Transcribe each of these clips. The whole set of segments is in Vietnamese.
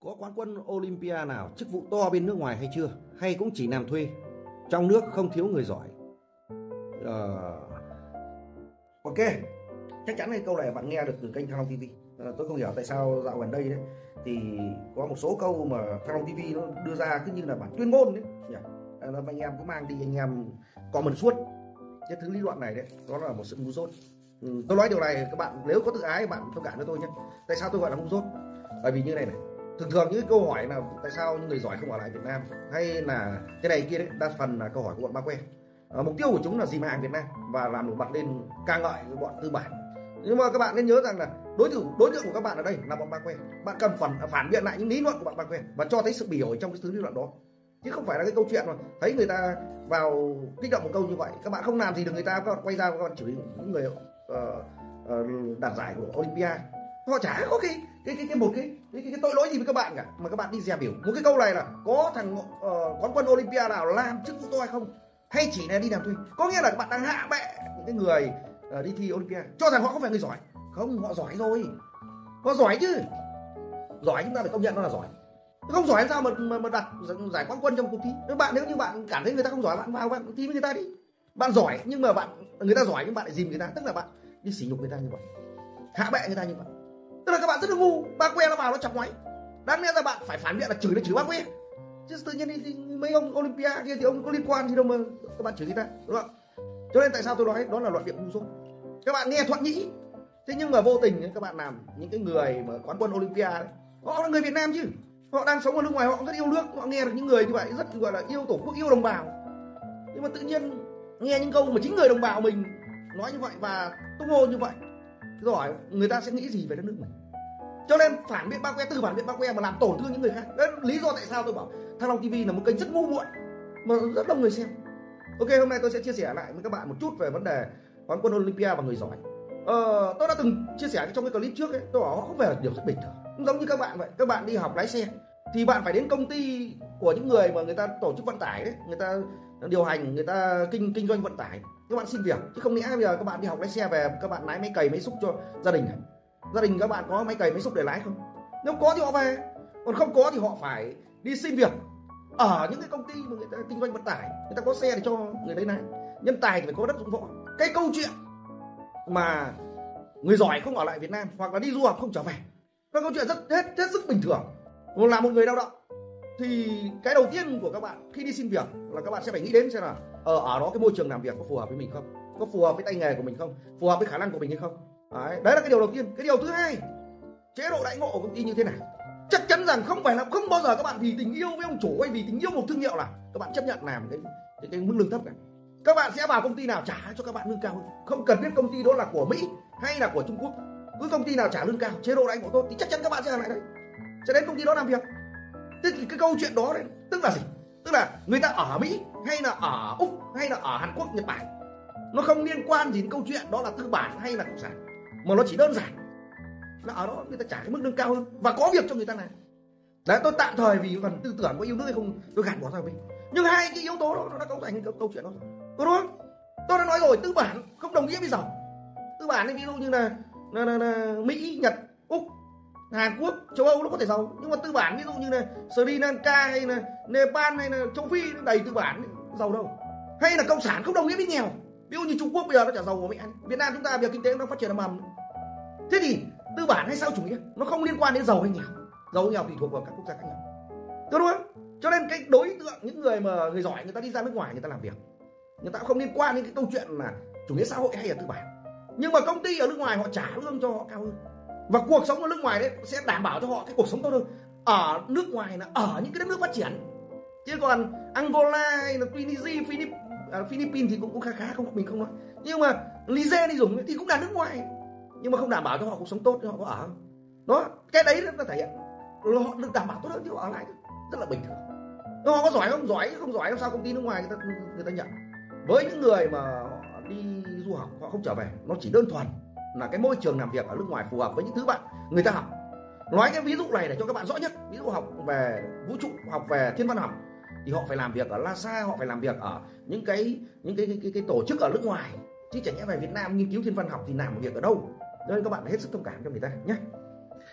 Có quán quân Olympia nào chức vụ to bên nước ngoài hay chưa? Hay cũng chỉ làm thuê? Trong nước không thiếu người giỏi. Ok, chắc chắn cái câu này bạn nghe được từ kênh Thăng Long TV. Tôi không hiểu tại sao dạo gần đây đấy thì có một số câu mà Thăng Long TV nó đưa ra cứ như là bản tuyên ngôn đấy. Anh em cứ mang đi anh em comment suốt. Cái thứ lý luận này đấy, đó là một sự ngu dốt. Tôi nói điều này các bạn nếu có tự ái bạn thông cảm cho tôi nhé. Tại sao tôi gọi là ngu dốt? Bởi vì như này này, thường những câu hỏi là tại sao những người giỏi không ở lại Việt Nam hay là cái này kia đấy, đa phần là câu hỏi của bọn ba que. Mục tiêu của chúng là dìm hàng Việt Nam và làm nổi bật lên ca ngợi với bọn tư bản. Nhưng mà các bạn nên nhớ rằng là đối tượng của các bạn ở đây là bọn ba que. Bạn cần phản biện lại những lý luận của bọn ba que và cho thấy sự bỉ ổi trong cái thứ lý luận đó, chứ không phải là cái câu chuyện mà thấy người ta vào kích động một câu như vậy các bạn không làm gì được, người ta các bạn quay ra các bạn chửi những người đạt giải của Olympia. Họ chả có cái tội lỗi gì với các bạn cả mà các bạn đi dè biểu một cái câu này là có thằng quán quân Olympia nào làm chức vụ to hay không, hay chỉ là đi làm thuê. Có nghĩa là các bạn đang hạ bệ những cái người đi thi Olympia, cho rằng họ không phải người giỏi. Không, họ giỏi rồi, họ giỏi chứ, giỏi chúng ta phải công nhận nó là giỏi. Không giỏi làm sao mà đặt giải quán quân trong cuộc thi. Nếu như bạn cảm thấy người ta không giỏi, bạn vào bạn thi với người ta đi. Bạn giỏi nhưng mà người ta giỏi nhưng bạn lại dìm người ta, tức là bạn đi sỉ nhục người ta như vậy, hạ bệ người ta như vậy, tức là các bạn rất là ngu. Ba que nó vào nó chọc máy, đáng lẽ ra bạn phải phản biện là chửi ba que, chứ tự nhiên thì mấy ông Olympia kia thì ông có liên quan gì đâu mà các bạn chửi người ta, đúng không? Cho nên tại sao tôi nói đó là luận điệu ngu dốt. Các bạn nghe thuận nhĩ, thế nhưng mà vô tình các bạn làm những cái người mà quán quân Olympia đấy, họ là người Việt Nam chứ, họ đang sống ở nước ngoài, họ rất yêu nước, họ nghe được những người như vậy rất gọi là yêu tổ quốc, yêu đồng bào. Nhưng mà tự nhiên nghe những câu mà chính người đồng bào mình nói như vậy và tung hô như vậy, rồi người ta sẽ nghĩ gì về đất nước mình. Cho nên phản biện ba que, từ phản biện ba que mà làm tổn thương những người khác. Đấy là lý do tại sao tôi bảo Thăng Long TV là một kênh rất ngu muội mà rất đông người xem. Ok, hôm nay tôi sẽ chia sẻ lại với các bạn một chút về vấn đề quán quân Olympia và người giỏi. Tôi đã từng chia sẻ trong cái clip trước ấy, tôi bảo họ không phải là điều rất bình thường. Cũng giống như các bạn vậy, các bạn đi học lái xe thì bạn phải đến công ty của những người mà người ta tổ chức vận tải đấy, người ta điều hành, người ta kinh doanh vận tải, các bạn xin việc. Chứ không lẽ bây giờ các bạn đi học lái xe về các bạn lái máy cày máy xúc cho gia đình này. Gia đình các bạn có máy cày máy xúc để lái không? Nếu có thì họ về, còn không có thì họ phải đi xin việc ở những cái công ty mà người ta kinh doanh vận tải, người ta có xe để cho người đấy lái. Nhân tài thì phải có đất dụng võ. Cái câu chuyện mà người giỏi không ở lại Việt Nam hoặc là đi du học không trở về, nó câu chuyện hết sức bình thường. Là một người lao động thì cái đầu tiên của các bạn khi đi xin việc là các bạn sẽ phải nghĩ đến xem là ở đó cái môi trường làm việc có phù hợp với mình không, có phù hợp với tay nghề của mình không, phù hợp với khả năng của mình hay không. Đấy là cái điều đầu tiên. Cái điều thứ hai, chế độ đãi ngộ của công ty như thế nào. Chắc chắn rằng không bao giờ các bạn vì tình yêu với ông chủ hay vì tình yêu một thương hiệu là các bạn chấp nhận làm cái mức lương thấp cả. Các bạn sẽ vào công ty nào trả cho các bạn lương cao hơn, không cần biết công ty đó là của Mỹ hay là của Trung Quốc, cứ công ty nào trả lương cao, chế độ đãi ngộ tốt thì chắc chắn các bạn sẽ làm lại đấy, sẽ đến công ty đó làm việc. Thế thì cái câu chuyện đó đấy tức là gì? Tức là người ta ở Mỹ hay là ở Úc hay là ở Hàn Quốc, Nhật Bản, nó không liên quan gì đến câu chuyện đó là tư bản hay là cộng sản, mà nó chỉ đơn giản là ở đó người ta trả cái mức lương cao hơn và có việc cho người ta làm. Đấy, tôi tạm thời vì phần tư tưởng có yêu nước hay không tôi gạt bỏ ra bên, nhưng hai cái yếu tố đó nó đã cấu thành câu chuyện đó rồi, đúng không? Tôi đã nói rồi, tư bản không đồng nghĩa với giàu. Tư bản ấy, ví dụ như là Mỹ, Nhật, Úc, Hàn Quốc, châu Âu nó có thể giàu, nhưng mà tư bản ví dụ như là Sri Lanka hay là Nepal hay là châu Phi nó đầy tư bản, giàu đâu. Hay là cộng sản không đồng nghĩa với nghèo, ví dụ như Trung Quốc bây giờ nó chả giàu của Mỹ, Việt Nam chúng ta việc kinh tế nó phát triển là mầm. Thế thì tư bản hay xã hội chủ nghĩa nó không liên quan đến giàu hay nghèo, giàu hay nghèo tùy thuộc vào các quốc gia khác nhau, đúng không? Cho nên cái đối tượng những người mà người giỏi người ta đi ra nước ngoài người ta làm việc, người ta không liên quan đến cái câu chuyện là chủ nghĩa xã hội hay là tư bản. Nhưng mà công ty ở nước ngoài họ trả lương cho họ cao hơn và cuộc sống ở nước ngoài đấy sẽ đảm bảo cho họ cái cuộc sống tốt hơn. Ở nước ngoài là ở những cái đất nước phát triển, chứ còn Angola hay là Tunisia, Philippines thì cũng khá không, mình không nói, nhưng mà Niger đi dùng thì cũng là nước ngoài, nhưng mà không đảm bảo cho họ cuộc sống tốt cho họ có ở đó. Cái đấy nó thể hiện họ được đảm bảo tốt hơn chứ họ ở lại rất là bình thường. Họ có giỏi không giỏi làm sao công ty nước ngoài người ta nhận. Với những người mà họ đi du học họ không trở về, nó chỉ đơn thuần là cái môi trường làm việc ở nước ngoài phù hợp với những thứ bạn người ta học. Nói cái ví dụ này để cho các bạn rõ nhất. Ví dụ học về vũ trụ, học về thiên văn học thì họ phải làm việc ở NASA, họ phải làm việc ở những cái tổ chức ở nước ngoài, chứ chẳng nhẽ về Việt Nam nghiên cứu thiên văn học thì làm việc ở đâu. Cho nên các bạn hết sức thông cảm cho người ta nhé.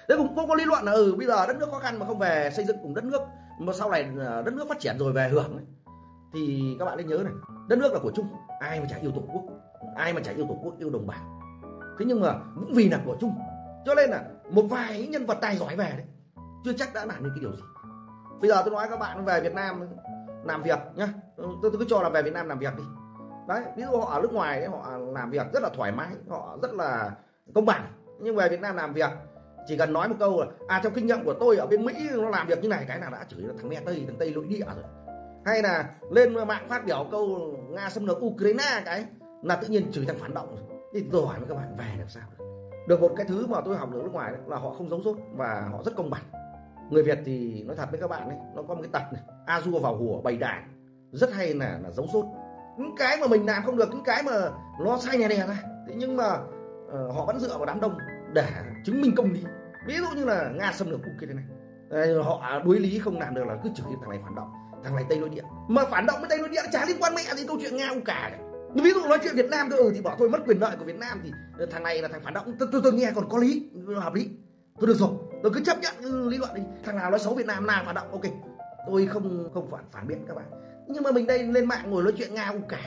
Thế cũng có lý luận là bây giờ đất nước khó khăn mà không về xây dựng cùng đất nước, mà sau này đất nước phát triển rồi về hưởng ấy. Thì các bạn nên nhớ này, đất nước là của chung, ai mà chả yêu tổ quốc, ai mà chả yêu tổ quốc, yêu đồng bào. Thế nhưng mà cũng vì là của chung cho nên là một vài nhân vật tài giỏi về đấy chưa chắc đã làm được cái điều gì. Bây giờ tôi nói các bạn về Việt Nam làm việc nhá, tôi cứ cho là về Việt Nam làm việc đi. Đấy, ví dụ họ ở nước ngoài ấy, họ làm việc rất là thoải mái, họ rất là công bằng, nhưng về Việt Nam làm việc chỉ cần nói một câu là trong kinh nghiệm của tôi ở bên Mỹ nó làm việc như này, cái nào đã chửi là thằng mẹ Tây, thằng Tây lưỡi địa rồi. Hay là lên mạng phát biểu câu Nga xâm lược Ukraine cái là tự nhiên chửi thằng phản động rồi. Thì tôi hỏi với các bạn, về làm sao được một cái thứ mà tôi học được nước ngoài đấy, là họ không giấu dốt và họ rất công bằng. Người Việt thì nói thật với các bạn đấy, nó có một cái tật này, a dua vào hùa bày đàn, rất hay là giấu dốt những cái mà mình làm không được, những cái mà nó sai nè ra. Thế nhưng mà họ vẫn dựa vào đám đông để chứng minh công lý. Ví dụ như là Nga xâm lược Ukraine này, họ đối lý không làm được là cứ chửi thằng này phản động, thằng này Tây nội địa. Mà phản động với Tây nội địa chả liên quan mẹ gì câu chuyện Nga Ucra cả. Ví dụ nói chuyện Việt Nam thì bảo thôi mất quyền lợi của Việt Nam thì thằng này là thằng phản động, tôi nghe còn có lý, hợp lý, tôi được rồi, tôi cứ chấp nhận lý luận đi. Thằng nào nói xấu Việt Nam là phản động, ok, tôi không phản biện các bạn. Nhưng mà mình đây lên mạng ngồi nói chuyện Nga Ucra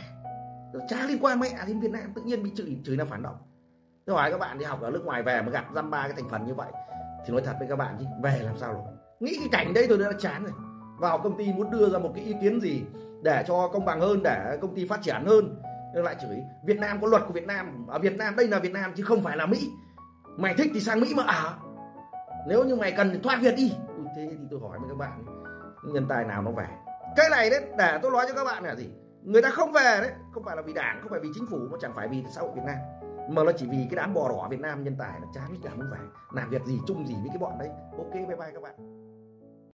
chả liên quan mẹ đến Việt Nam, tự nhiên bị chửi là phản động. Tôi hỏi các bạn đi học ở nước ngoài về mà gặp dăm ba cái thành phần như vậy thì nói thật với các bạn chứ về làm sao rồi. Nghĩ cái cảnh đấy tôi đã chán rồi. Vào công ty muốn đưa ra một cái ý kiến gì để cho công bằng hơn, để công ty phát triển hơn, nhưng lại chửi Việt Nam có luật của Việt Nam, ở Việt Nam đây là Việt Nam chứ không phải là Mỹ, mày thích thì sang Mỹ mà ở, nếu như mày cần thì thoát Việt đi. Thế thì tôi hỏi với các bạn, nhân tài nào nó về cái này đấy, để tôi nói cho các bạn là gì, người ta không về đấy không phải là vì đảng, không phải vì chính phủ, mà chẳng phải vì xã hội Việt Nam, mà nó chỉ vì cái đám bò đỏ Việt Nam nhân tài nó chán, chả muốn về làm việc gì chung gì với cái bọn đấy. Ok, bye bye các bạn.